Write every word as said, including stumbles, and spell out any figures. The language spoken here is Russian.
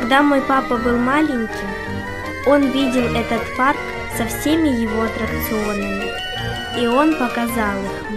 Когда мой папа был маленьким, он видел этот парк со всеми его аттракционами, и он показал их